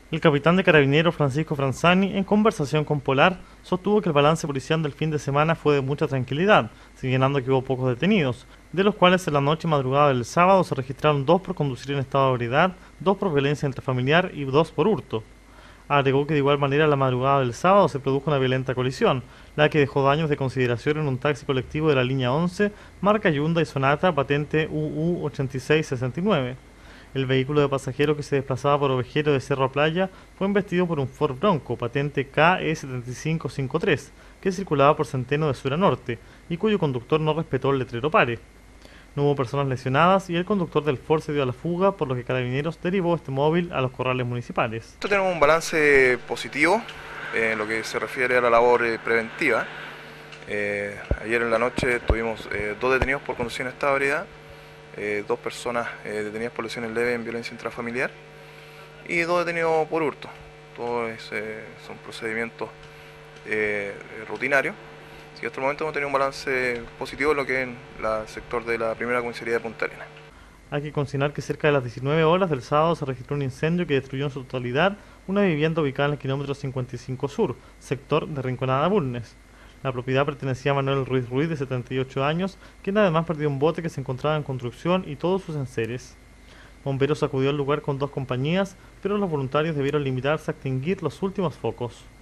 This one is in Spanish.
El capitán de Carabineros Francisco Franzani, en conversación con Polar, sostuvo que el balance policial del fin de semana fue de mucha tranquilidad, señalando que hubo pocos detenidos, de los cuales en la noche y madrugada del sábado se registraron 2 por conducir en estado de ebriedad, 2 por violencia intrafamiliar y 2 por hurto. Agregó que de igual manera la madrugada del sábado se produjo una violenta colisión, la que dejó daños de consideración en un taxi colectivo de la línea 11, marca Hyundai Sonata, patente UU8669. El vehículo de pasajeros que se desplazaba por Ovejero de Cerro a Playa fue embestido por un Ford Bronco, patente KE7553, que circulaba por Centeno de sur a norte, y cuyo conductor no respetó el letrero pare. No hubo personas lesionadas y el conductor del Ford se dio a la fuga, por lo que Carabineros derivó este móvil a los corrales municipales. Tenemos un balance positivo en lo que se refiere a la labor preventiva. Ayer en la noche tuvimos 2 detenidos por conducción en estado de ebriedad, 2 personas detenidas por lesiones leves en violencia intrafamiliar y 2 detenidos por hurto. Todos son procedimientos rutinarios. Así que hasta el momento hemos tenido un balance positivo en lo que es el sector de la primera comisaría de Punta Arenas. Hay que consignar que cerca de las 19 horas del sábado se registró un incendio que destruyó en su totalidad una vivienda ubicada en el kilómetro 55 sur, sector de Rinconada Bulnes. La propiedad pertenecía a Manuel Ruiz Ruiz, de 78 años, quien además perdió un bote que se encontraba en construcción y todos sus enseres. Bomberos acudió al lugar con 2 compañías, pero los voluntarios debieron limitarse a extinguir los últimos focos.